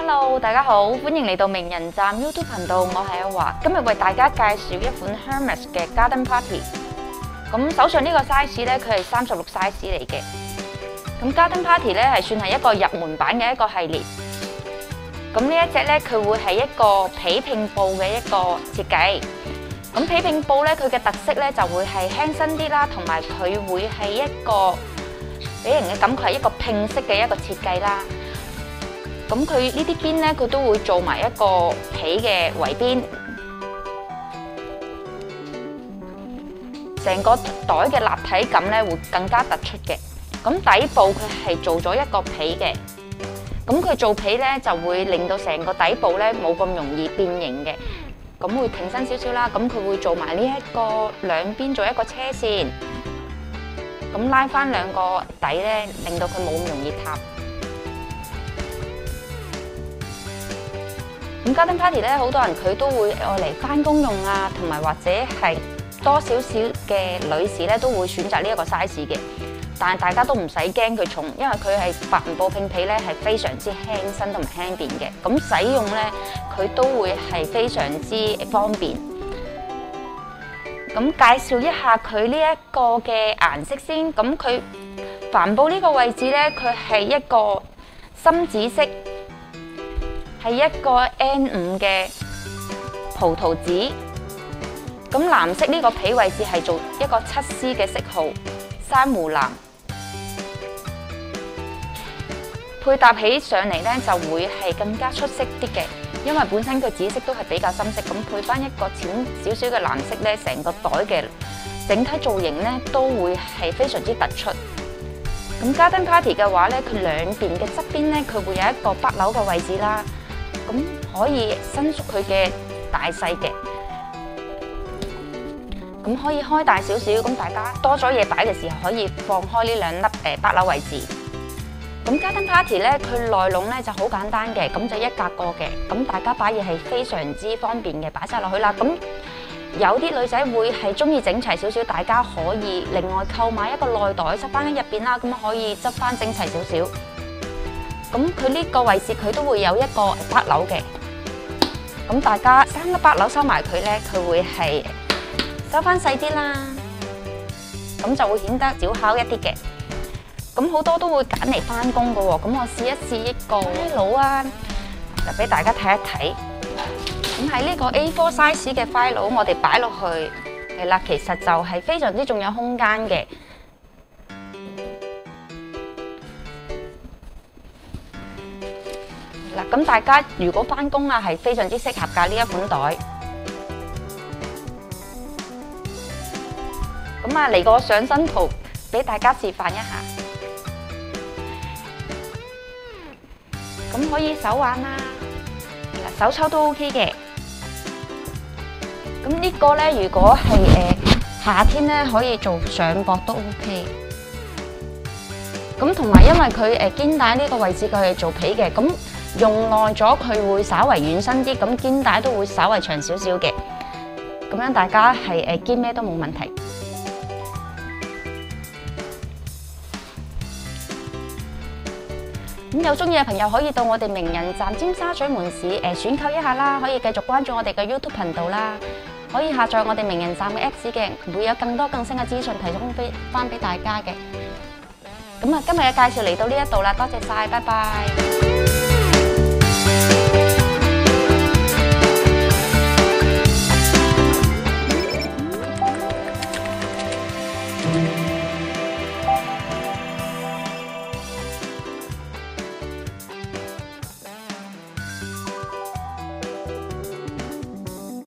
Hello， 大家好，歡迎嚟到名人站 YouTube 頻道，我係阿華，今日為大家介紹一款 Hermes 嘅 Garden Party。咁手上呢個 size 咧，佢係36 size 嚟嘅。咁 Garden Party 咧係算係一個入門版嘅一個系列。咁呢一隻咧，佢會係一個皮拼布嘅一個設計。咁皮拼布咧，佢嘅特色咧就會係輕身啲啦，同埋佢會係一個俾人嘅感覺係一個拼色嘅一個設計啦。咁佢呢啲邊咧，佢都會做埋一個皮嘅圍邊，成個袋嘅立體感咧會更加突出嘅。咁底部佢係做咗一個皮嘅，咁佢做皮咧就會令到成個底部咧冇咁容易變形嘅，咁會挺身少少啦。咁佢會做埋呢一個兩邊做一個車線，咁拉翻兩個底咧，令到佢冇咁容易塌。咁 Garden Party 咧，好多人佢都會愛嚟返工用啊，同埋或者係多少少嘅女士咧都會選擇呢一個 size 嘅。但係大家都唔使驚佢重，因為佢係帆布拼皮咧，係非常之輕身同埋輕便嘅。咁使用咧，佢都會係非常之方便。咁介紹一下佢呢一個嘅顏色先。咁佢帆布呢個位置咧，佢係一個深紫色。係一個 N5 嘅葡萄紫，咁藍色呢個皮位置係做一個7C 嘅色號珊瑚藍，配搭起上嚟咧就會係更加出色啲嘅，因為本身佢紫色都係比較深色，咁配翻一個淺少少嘅藍色咧，成個袋嘅整體造型咧都會係非常之突出。咁 Garden Party 嘅話咧，佢兩邊嘅側邊咧，佢會有一個北樓嘅位置啦。咁可以伸縮佢嘅大細嘅，咁可以開大少少，咁大家多咗嘢擺嘅時候可以放開呢兩粒北樓位置。咁 Garden Party 咧，佢內籠咧就好簡單嘅，咁就一格過嘅，咁大家擺嘢係非常之方便嘅，擺晒落去啦。咁有啲女仔會係中意整齊少少，大家可以另外購買一個內袋塞翻喺入邊啦，咁可以執翻整齊少少。咁佢呢個位置佢都會有一個北樓嘅，咁大家3個北樓收埋佢咧，佢會係收翻細啲啦，咁就會顯得小巧一啲嘅。咁好多都會揀嚟翻工噶喎，咁我試一試一個揮佬啊，就俾大家睇一睇。咁喺呢個 A4 size 嘅揮佬，我哋擺落去係啦，其實就係非常之仲有空間嘅。嗱，咁大家如果返工啊，係非常之適合㗎呢一款袋。咁啊，嚟個上身圖俾大家示範一下。咁可以手挽啦，嗱手抽都 OK 嘅。咁呢個咧，如果係夏天咧，可以做上膊都 OK。咁同埋因為佢肩帶呢個位置佢係做皮嘅，咁用耐咗佢會稍為軟身啲，咁肩帶都會稍為長少少嘅，咁樣大家係肩咩都冇問題。咁有中意嘅朋友可以到我哋名人站尖沙咀門市選購一下啦，可以繼續關注我哋嘅 YouTube 頻道啦，可以下載我哋名人站嘅 Apps 嘅，會有更多更新嘅資訊提供翻俾大家嘅。咁啊，今日嘅介紹嚟到呢一度啦，多謝晒，拜拜。